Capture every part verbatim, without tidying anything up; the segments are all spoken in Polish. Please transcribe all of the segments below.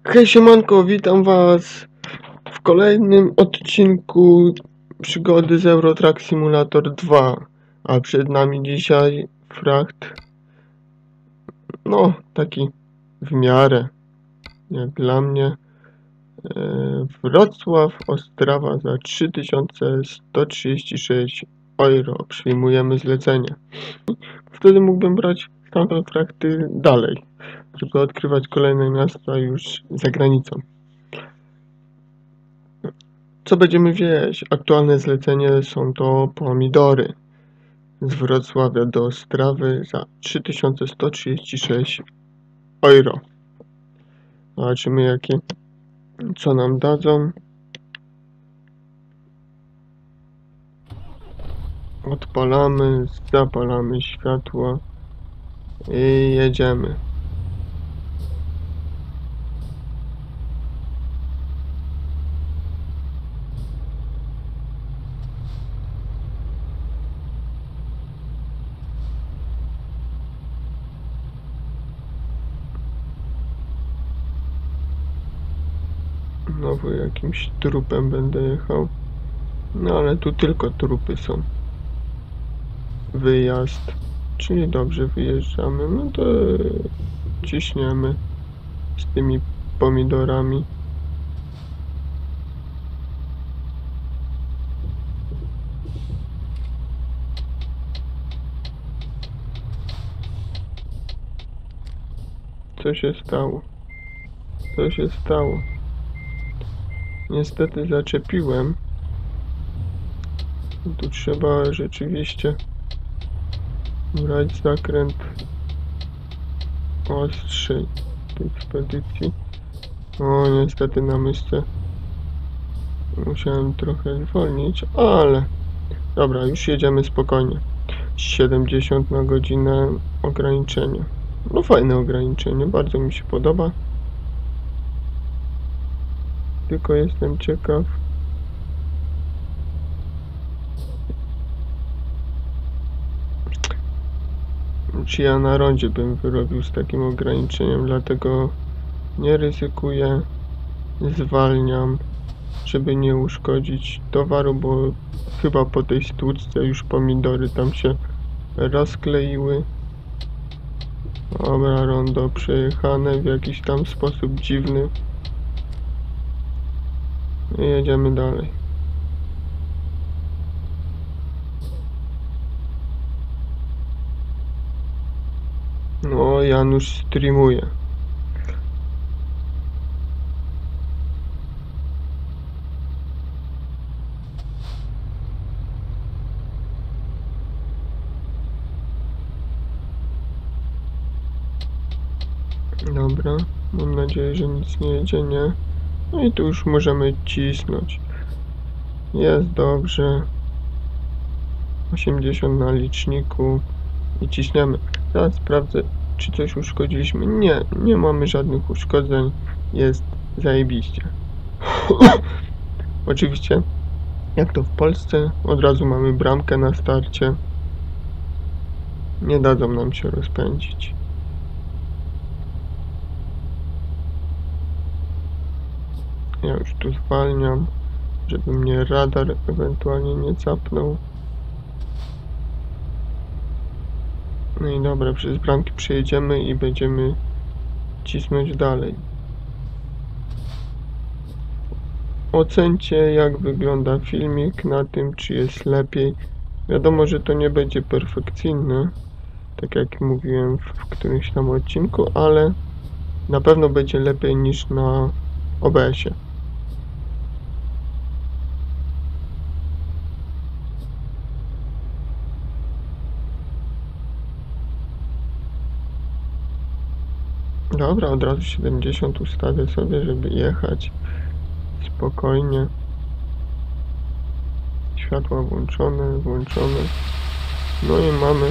Hej siemanko, witam was w kolejnym odcinku przygody z Euro Truck Simulator dwa. A przed nami dzisiaj fracht, no taki w miarę, jak dla mnie, e, Wrocław, Ostrawa za trzy tysiące sto trzydzieści sześć euro. Przyjmujemy zlecenie. Wtedy mógłbym brać tamte frachty dalej, żeby odkrywać kolejne miasta już za granicą. Co będziemy wieść? Aktualne zlecenie są to pomidory z Wrocławia do Ostrawy za trzy tysiące sto trzydzieści sześć euro. Zobaczymy jakie, co nam dadzą. Odpalamy, zapalamy światło i jedziemy. Znowu jakimś trupem będę jechał. No ale tu tylko trupy są. Wyjazd. Czyli dobrze wyjeżdżamy. No to ciśniemy z tymi pomidorami. Co się stało? Co się stało? Niestety zaczepiłem. Tu trzeba rzeczywiście brać zakręt ostrzy tej ekspedycji. O, niestety na myszce musiałem trochę zwolnić, ale dobra, już jedziemy spokojnie. siedemdziesiąt na godzinę ograniczenie. No fajne ograniczenie, bardzo mi się podoba. Tylko jestem ciekaw, czy ja na rondzie bym wyrobił z takim ograniczeniem, dlatego nie ryzykuję, zwalniam, żeby nie uszkodzić towaru, bo chyba po tej stłuczce już pomidory tam się rozkleiły. Dobra, rondo przejechane w jakiś tam sposób dziwny. I jedziemy dalej. No, Janusz streamuje. Dobra, mam nadzieję, że nic nie jedzie, nie? No i tu już możemy cisnąć. Jest dobrze. osiemdziesiąt na liczniku. I ciśniemy. Teraz sprawdzę, czy coś uszkodziliśmy. Nie, nie mamy żadnych uszkodzeń. Jest zajebiście. Oczywiście, jak to w Polsce, od razu mamy bramkę na starcie. Nie dadzą nam się rozpędzić. Ja już tu zwalniam, żeby mnie radar ewentualnie nie capnął. No i dobra, przez bramki przejedziemy i będziemy cisnąć dalej. Ocencie, jak wygląda filmik na tym, czy jest lepiej. Wiadomo, że to nie będzie perfekcyjne, tak jak mówiłem w którymś tam odcinku, ale na pewno będzie lepiej niż na O B S-ie. Dobra, od razu siedemdziesiąt ustawię sobie, żeby jechać spokojnie. Światła włączone, włączone. No i mamy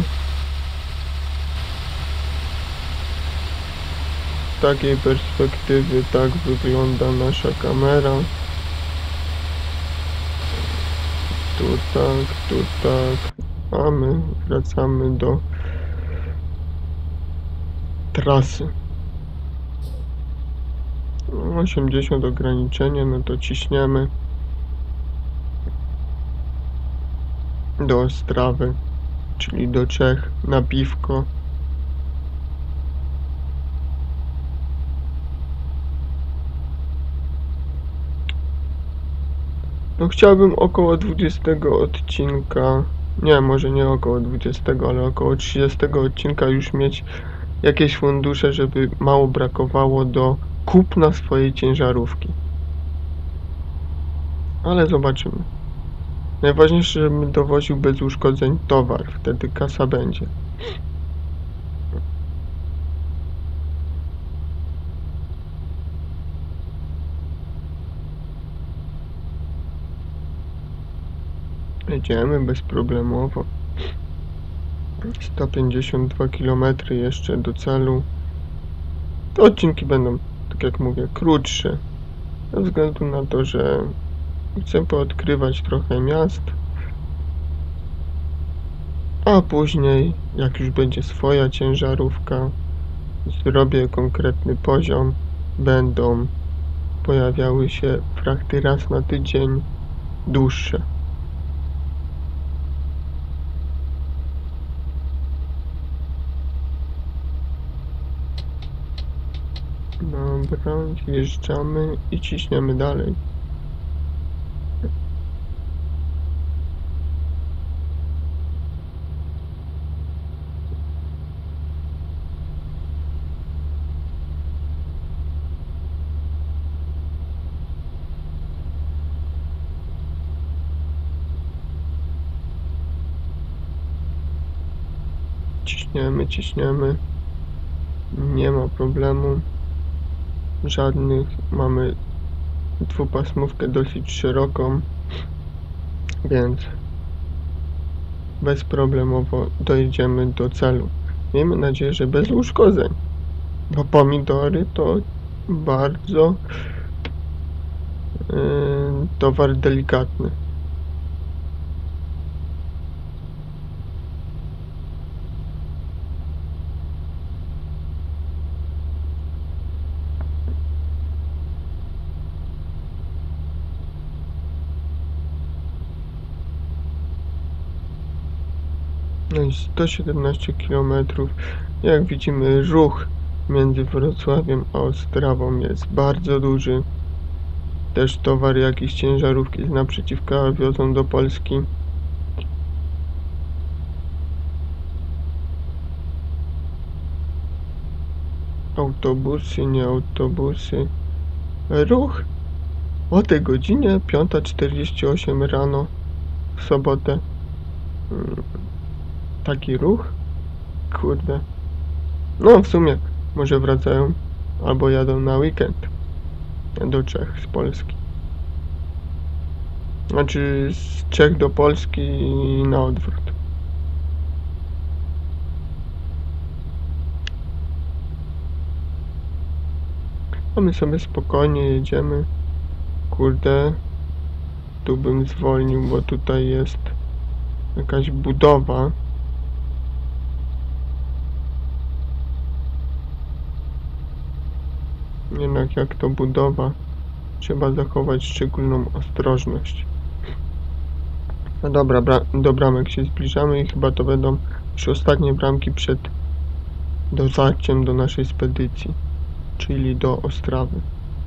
z takiej perspektywy tak wygląda nasza kamera. Tu tak, tu tak. A my wracamy do trasy. No, osiemdziesiąt ograniczenie, no to ciśniemy do Ostrawy, czyli do Czech na piwko. No chciałbym około dwudziestego odcinka, nie, może nie około dwudziestego, ale około trzydziestego odcinka już mieć jakieś fundusze, żeby mało brakowało do kupna swojej ciężarówki. Ale zobaczymy. Najważniejsze, żebym dowoził bez uszkodzeń towar, wtedy kasa będzie. Jedziemy bezproblemowo. sto pięćdziesiąt dwa kilometry jeszcze do celu. Te odcinki będą, tak jak mówię, krótsze. Ze względu na to, że chcę poodkrywać trochę miast. A później, jak już będzie swoja ciężarówka, zrobię konkretny poziom, będą pojawiały się frachty raz na tydzień dłuższe. Dobra, wjeżdżamy i ciśniemy dalej. Ciśniemy, ciśniemy. Nie ma problemu. Żadnych. Mamy dwupasmówkę dosyć szeroką, więc bezproblemowo dojedziemy do celu. Miejmy nadzieję, że bez uszkodzeń, bo pomidory to bardzo yy, towar delikatny. No i sto siedemnaście kilometrów. Jak widzimy, ruch między Wrocławiem a Ostrawą jest bardzo duży. Też towar jakiś ciężarówki z naprzeciwka wiozą do Polski. Autobusy, nie autobusy. Ruch o tej godzinie piąta czterdzieści osiem rano w sobotę. Taki ruch? Kurde. No w sumie może wracają albo jadą na weekend do Czech z Polski. Znaczy z Czech do Polski i na odwrót. A my sobie spokojnie jedziemy. Kurde. Tu bym zwolnił, bo tutaj jest jakaś budowa. Jednak jak to budowa, trzeba zachować szczególną ostrożność. No dobra, bra do bramek się zbliżamy i chyba to będą już ostatnie bramki przed dotarciem do naszej spedycji, czyli do Ostrawy.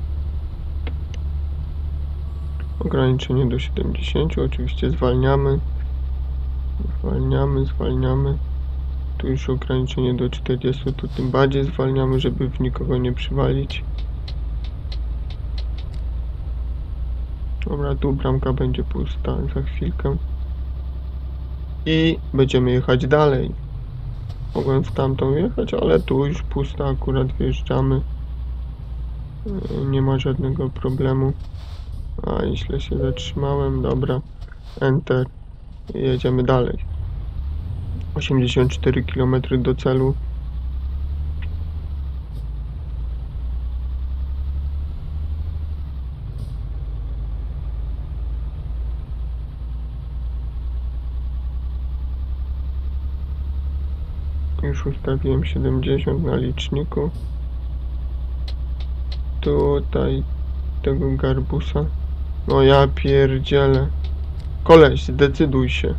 Ograniczenie do siedemdziesięciu, oczywiście zwalniamy. Zwalniamy, zwalniamy. Tu już ograniczenie do czterdziestu, tu tym bardziej zwalniamy, żeby w nikogo nie przywalić. Dobra, tu bramka będzie pusta za chwilkę. I będziemy jechać dalej. Mogłem w tamtą jechać, ale tu już pusta, akurat wjeżdżamy. Nie ma żadnego problemu. A, źle się zatrzymałem, dobra. Enter. I jedziemy dalej. osiemdziesiąt cztery kilometry do celu. Już ustawiłem siedemdziesiąt na liczniku. tutaj tego garbusa. No ja pierdzielę. Koleś, zdecyduj się.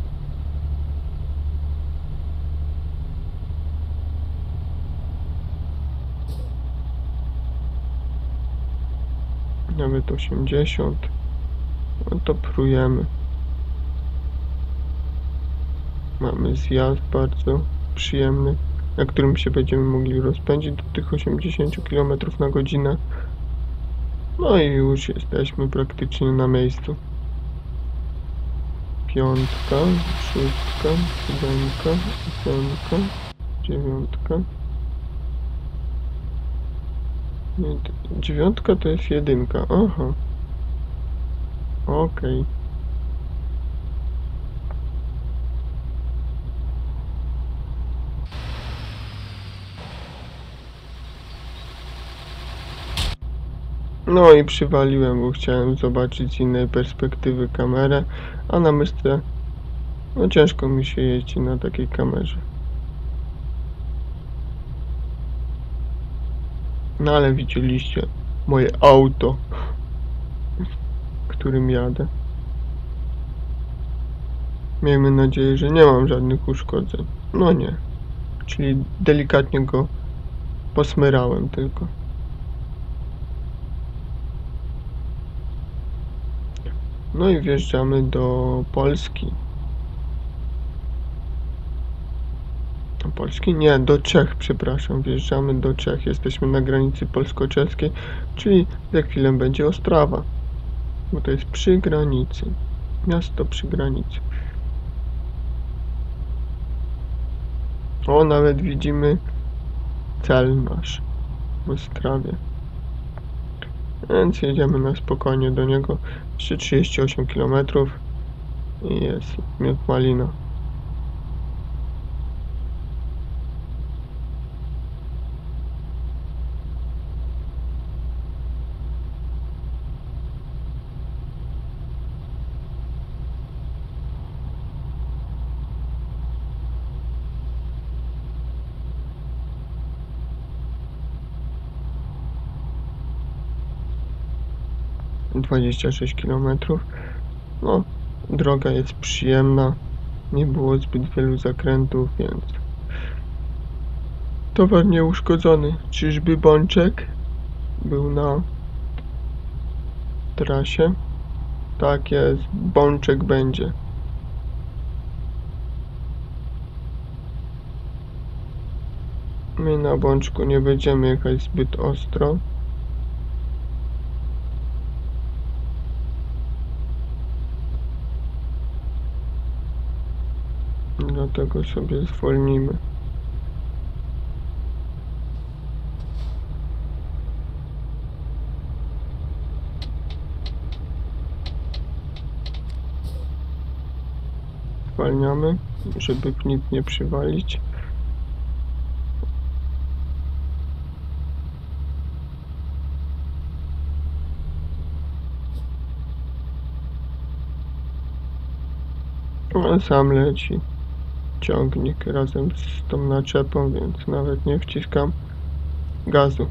Nawet osiemdziesiąt. No to prujemy. Mamy zjazd bardzo przyjemny, na którym się będziemy mogli rozpędzić do tych osiemdziesiąt kilometrów na godzinę. No i już jesteśmy praktycznie na miejscu. Piątka, szóstka, siódemka, ósemka, dziewiątka. Nie, dziewiątka to jest jedynka, aha. Okej. Okay. No i przywaliłem, bo chciałem zobaczyć z innej perspektywy kamerę, a na myszce no ciężko mi się jeździ na takiej kamerze. No ale widzieliście moje auto, którym jadę. Miejmy nadzieję, że nie mam żadnych uszkodzeń. No nie. Czyli delikatnie go posmyrałem tylko. No i wjeżdżamy do Polski. Do Polski? Nie, do Czech, przepraszam. Wjeżdżamy do Czech. Jesteśmy na granicy polsko-czeskiej, czyli za chwilę będzie Ostrawa. Bo to jest przy granicy. Miasto przy granicy. O, nawet widzimy cel nasz w Ostrawie. Więc jedziemy na spokojnie do niego. Jeszcze trzydzieści osiem kilometrów i jest miód malina. dwadzieścia sześć kilometrów. No, droga jest przyjemna. Nie było zbyt wielu zakrętów, więc towar nieuszkodzony. Czyżby Bączek był na trasie? Tak jest, Bączek będzie. My na Bączku nie będziemy jechać zbyt ostro. Dlatego sobie zwolnimy. Zwalniamy, żeby nic nie przywalić. On sam leci. Ciągnik razem z tą naczepą, więc nawet nie wciskam gazu.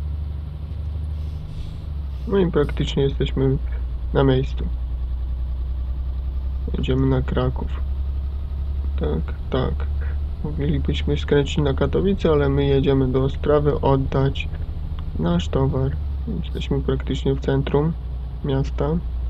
No i praktycznie jesteśmy na miejscu. Jedziemy na Kraków. Tak, tak. Moglibyśmy skręcić na Katowice, ale my jedziemy do Ostrawy oddać nasz towar. Jesteśmy praktycznie w centrum miasta.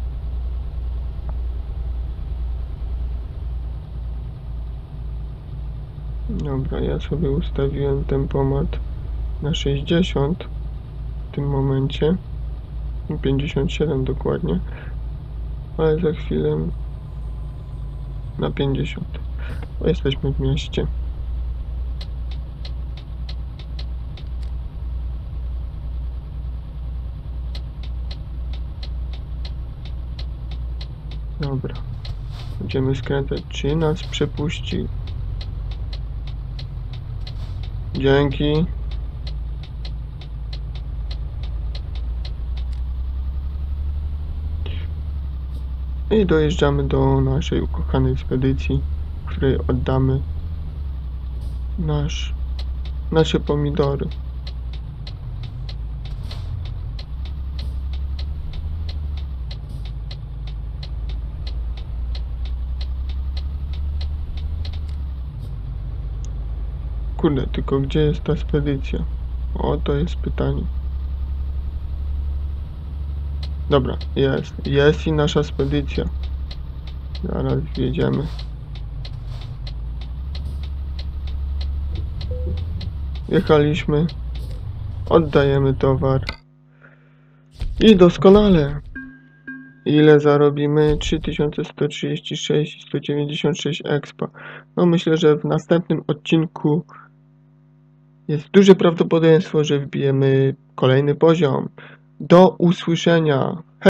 Dobra, ja sobie ustawiłem tempomat na sześćdziesiąt w tym momencie, pięćdziesiąt siedem dokładnie, ale za chwilę na pięćdziesiąt. O, jesteśmy w mieście. Dobra, będziemy skręcać, czy nas przepuści. Dzięki. I dojeżdżamy do naszej ukochanej spedycji, w której oddamy nasz, nasze pomidory. Kurde, tylko gdzie jest ta spedycja? O, to jest pytanie. Dobra, jest. Jest i nasza spedycja. Zaraz wjedziemy. Jechaliśmy. Oddajemy towar. I doskonale. Ile zarobimy? trzy tysiące sto trzydzieści sześć i sto dziewięćdziesiąt sześć expa. No myślę, że w następnym odcinku jest duże prawdopodobieństwo, że wbijemy kolejny poziom. Do usłyszenia. Hej!